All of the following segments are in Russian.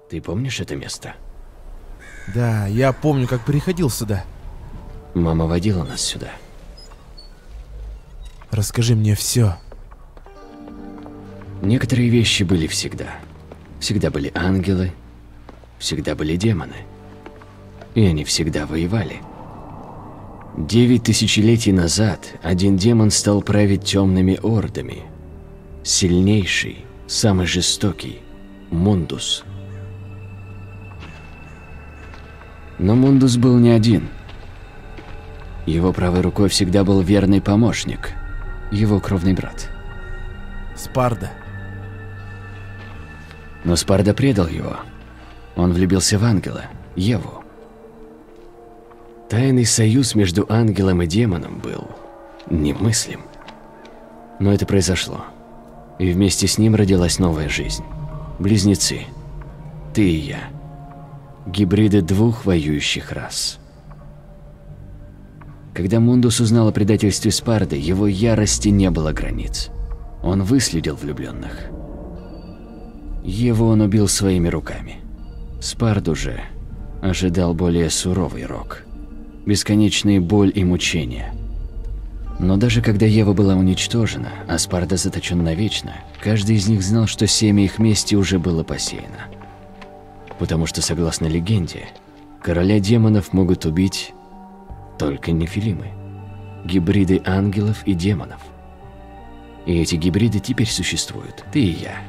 Ты помнишь это место? Да, я помню, как приходил сюда. Мама водила нас сюда. Расскажи мне все. Некоторые вещи были всегда. Всегда были ангелы, всегда были демоны. И они всегда воевали. 9 тысячелетий назад один демон стал править темными ордами. Сильнейший, самый жестокий – Мундус. Но Мундус был не один. Его правой рукой всегда был верный помощник, его кровный брат. Спарда. Но Спарда предал его. Он влюбился в ангела, Еву. Тайный союз между ангелом и демоном был немыслим. Но это произошло. И вместе с ним родилась новая жизнь. Близнецы. Ты и я. Гибриды двух воюющих рас. Когда Мундус узнал о предательстве Спарды, его ярости не было границ. Он выследил влюбленных. Еву он убил своими руками. Спарду же ожидал более суровый рок. Бесконечная боль и мучения. Но даже когда Ева была уничтожена, а Спарда заточен навечно, каждый из них знал, что семя их мести уже было посеяно. Потому что, согласно легенде, короля демонов могут убить только нефилимы, гибриды ангелов и демонов. И эти гибриды теперь существуют, ты и я.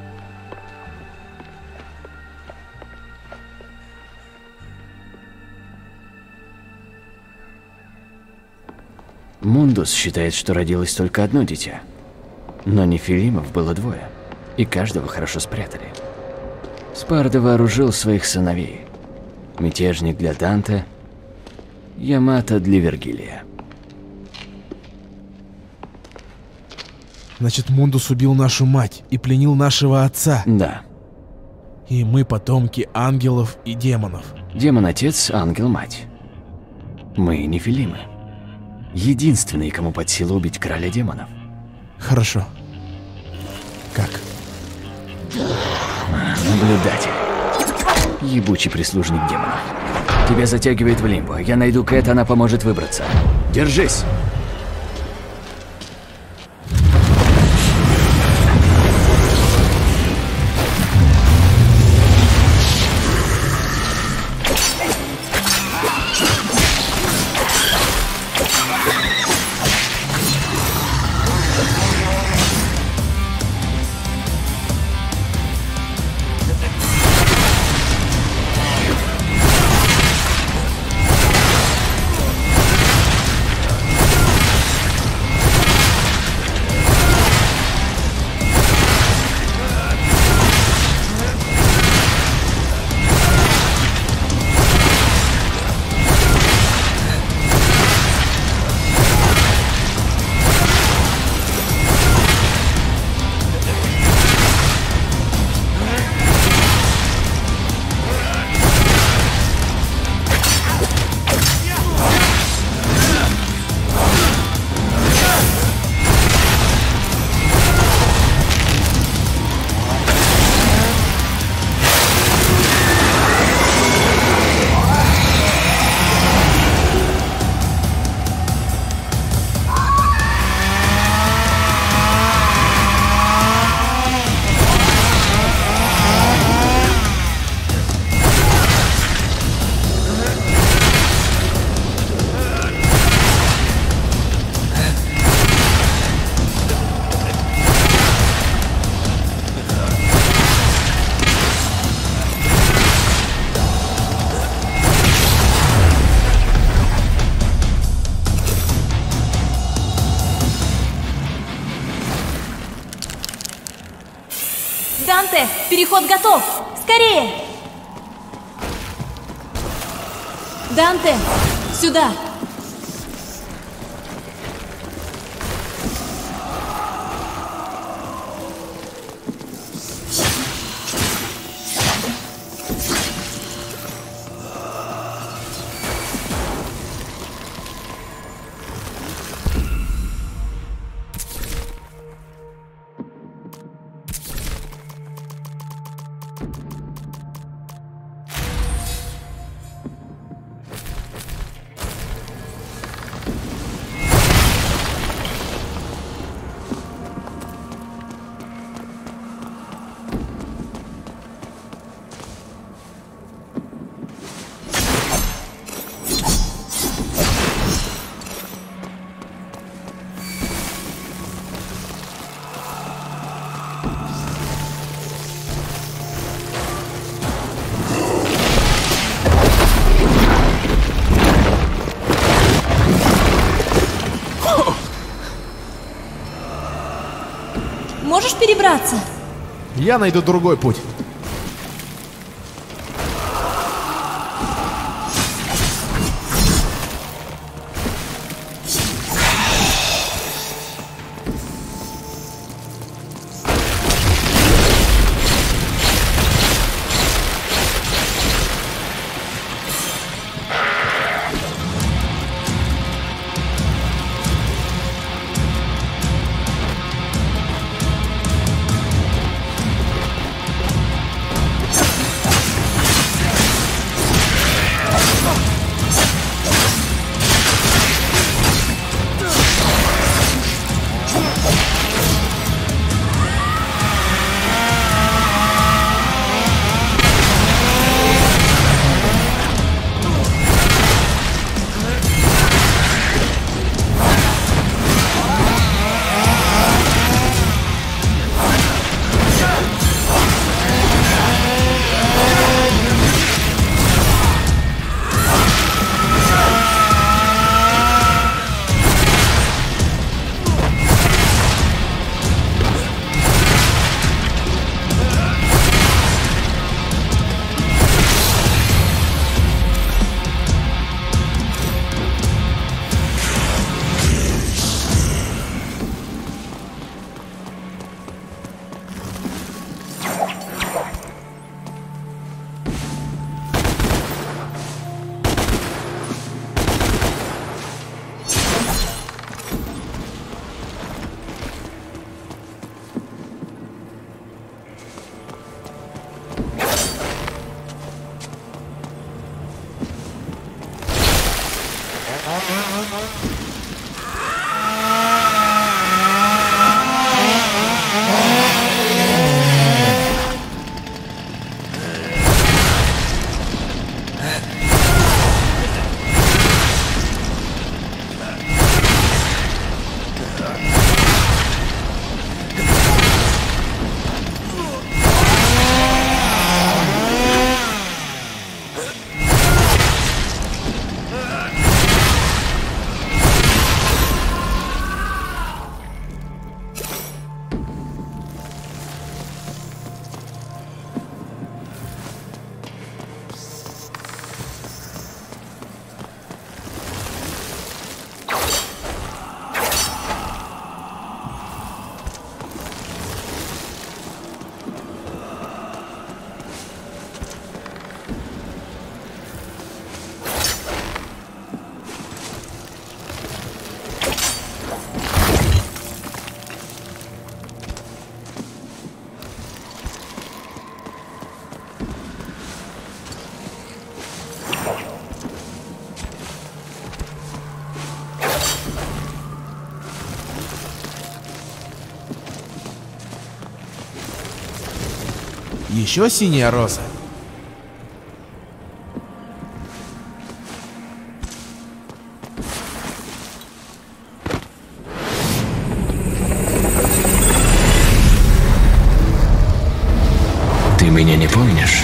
Мундус считает, что родилось только одно дитя. Но нефилимов было двое, и каждого хорошо спрятали. Спарда вооружил своих сыновей. Мятежник для Данте, Ямато для Вергилия. Значит, Мундус убил нашу мать и пленил нашего отца. Да. И мы потомки ангелов и демонов. Демон-отец, ангел-мать. Мы нефилимы. Единственные, кому под силу убить короля демонов. Хорошо. Как? Наблюдатель. Ебучий прислужник демонов. Тебя затягивает в лимбо. Я найду Кэт, она поможет выбраться. Держись! Данте, переход готов! Скорее! Данте, сюда! можешь перебраться? Я найду другой путь. Еще синяя роза. Ты меня не помнишь?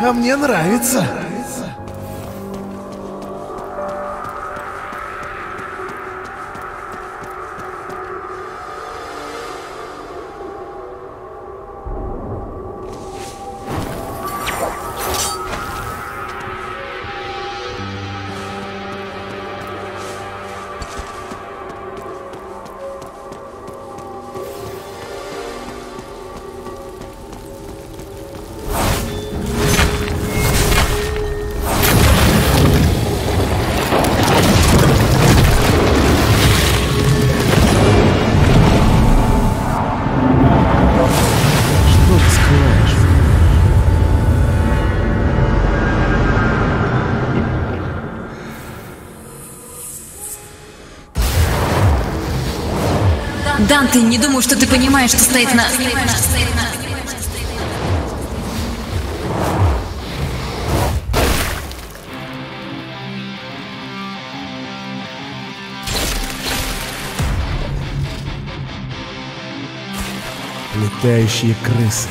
А мне нравится. Данте, не думаю, что ты понимаешь, что стоит на... Летающие крысы.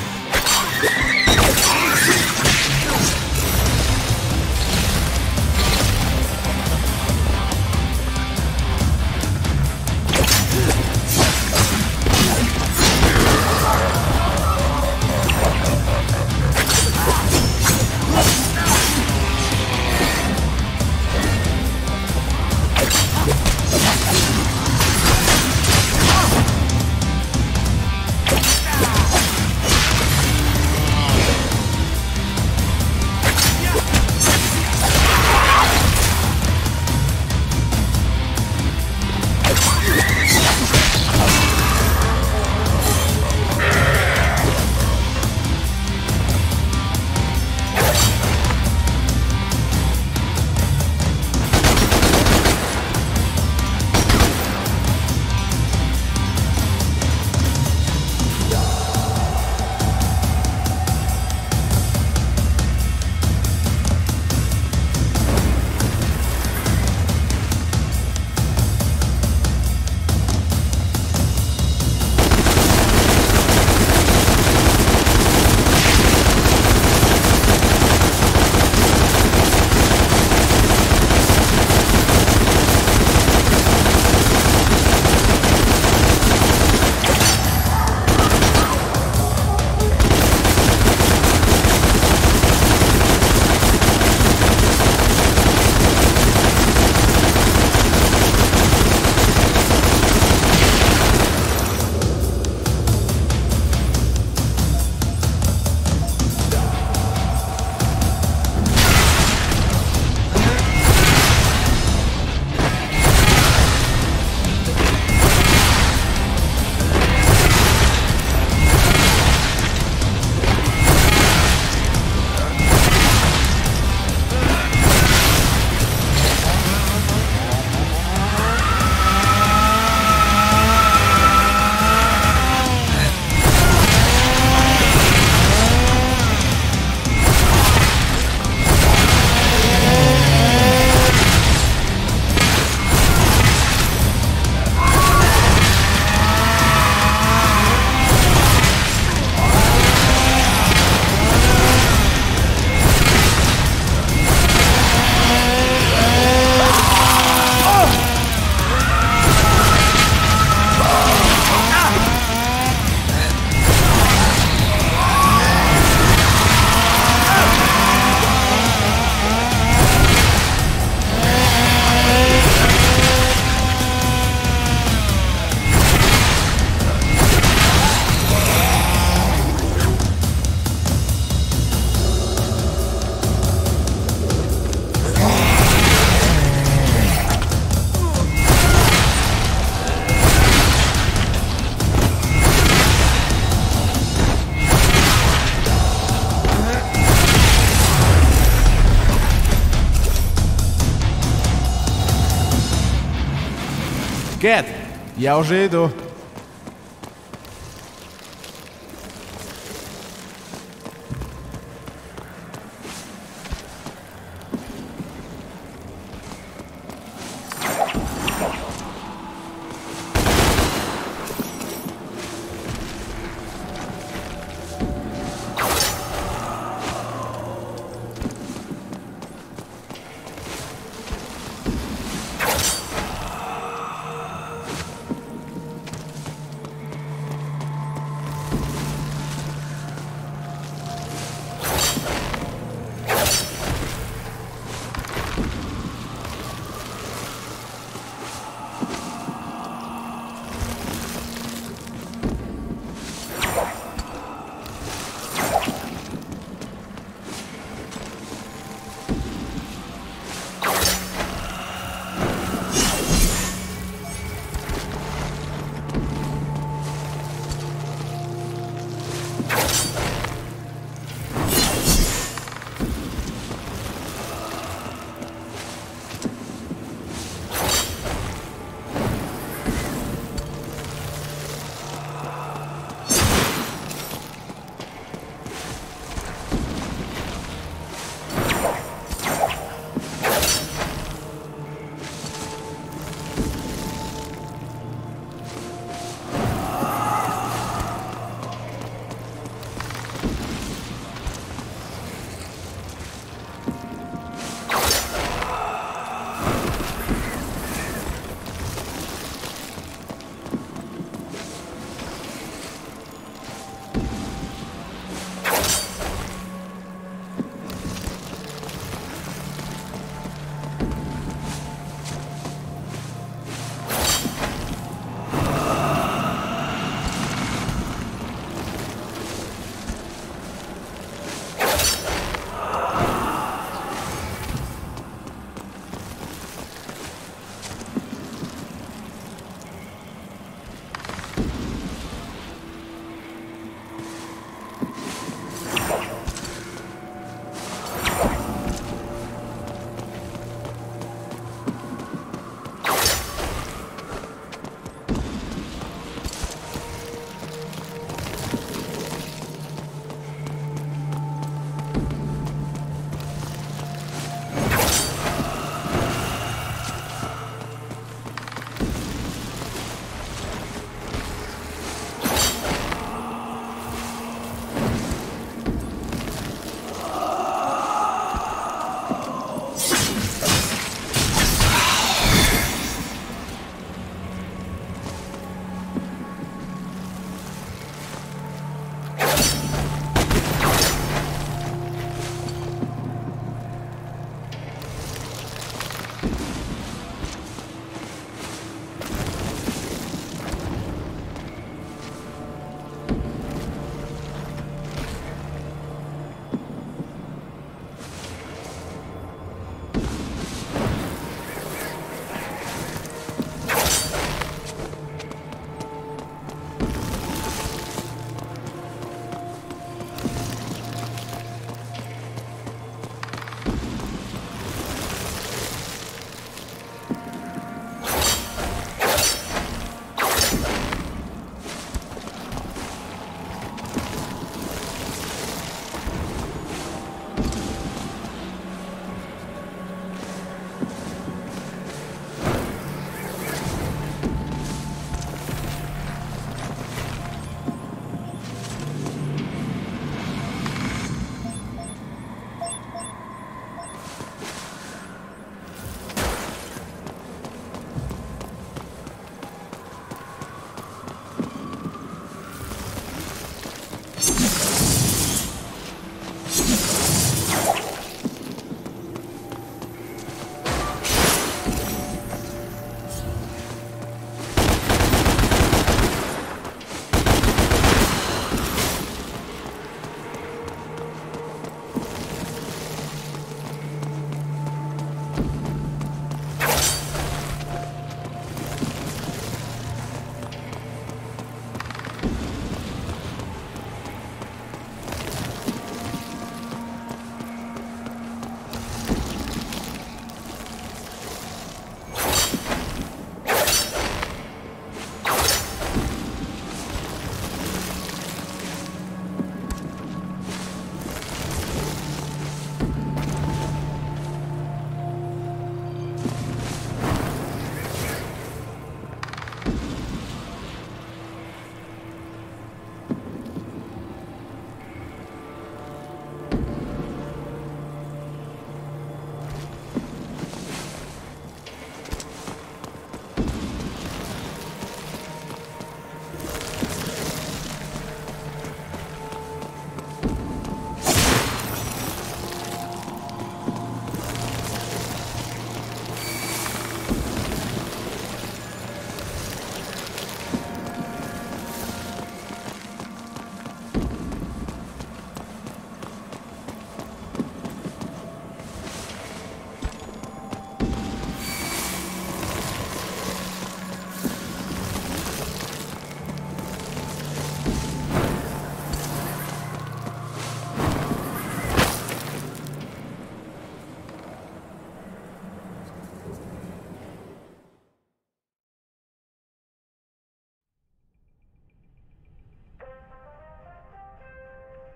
Кэт, я уже иду.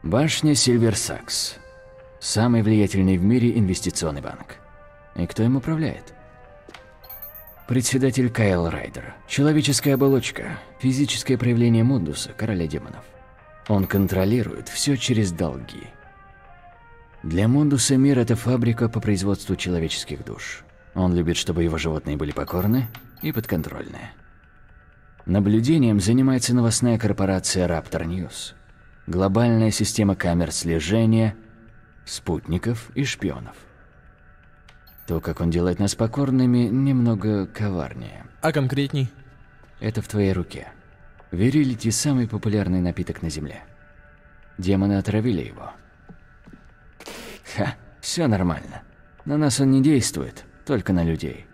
Башня Сильверсакс. Самый влиятельный в мире инвестиционный банк. И кто им управляет? Председатель Кайл Райдер. Человеческая оболочка. Физическое проявление Мундуса, короля демонов. Он контролирует все через долги. Для Мундуса мир – это фабрика по производству человеческих душ. Он любит, чтобы его животные были покорны и подконтрольны. Наблюдением занимается новостная корпорация Raptor News. Глобальная система камер слежения, спутников и шпионов. То, как он делает нас покорными, немного коварнее. А конкретней? Это в твоей руке. Вирилити – самый популярный напиток на Земле. Демоны отравили его. Ха, все нормально. На нас он не действует, только на людей.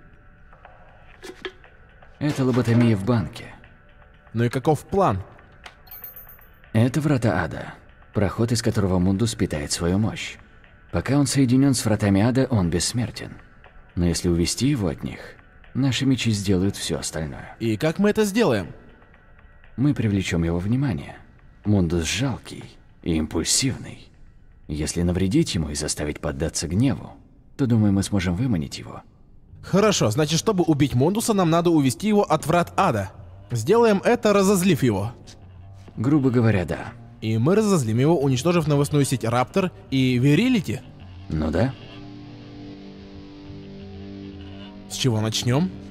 Это лоботомия в банке. Ну и каков план? Это врата ада, проход из которого Мундус питает свою мощь. Пока он соединен с вратами ада, он бессмертен. Но если увести его от них, наши мечи сделают все остальное. И как мы это сделаем? Мы привлечем его внимание. Мундус жалкий и импульсивный. Если навредить ему и заставить поддаться гневу, то, думаю, мы сможем выманить его. Хорошо, значит, чтобы убить Мундуса, нам надо увести его от врат ада. Сделаем это, разозлив его. Грубо говоря, да. И мы разозлим его, уничтожив новостную сеть Раптор и Вирилити. Ну да. С чего начнем?